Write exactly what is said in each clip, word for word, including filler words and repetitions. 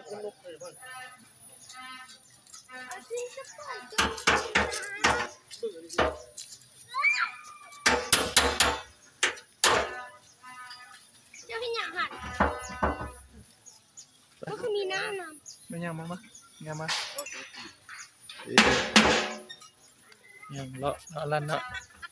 เจ้าพี่หยาหัดก็คือมีหน้านำไม่ยังมามายังมายังเลาะเลาะลั่นเนาะ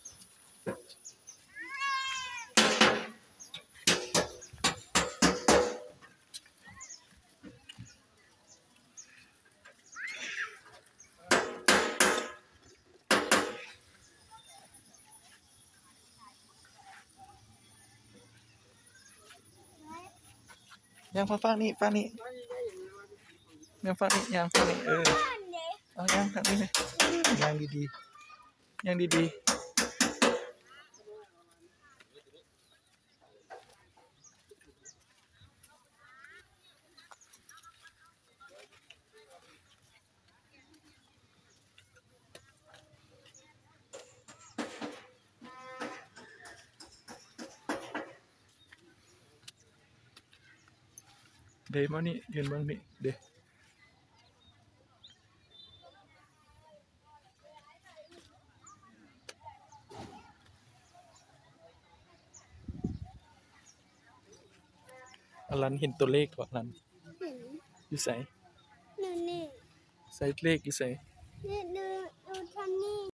ยังฟังฟังนี่ฟังนี่ยังฟังนี่ยังฟังนี่เออเอายังฟังนี่เลยยังดีๆยังดีๆเดี๋ยวมานี่ยืนเบื้องนี่เดี๋ยวอลันเห็นตัวเลขก่อนอลันอยู่ใส่นี่นี่ใส่เลขอยู่ใส่นี่นี่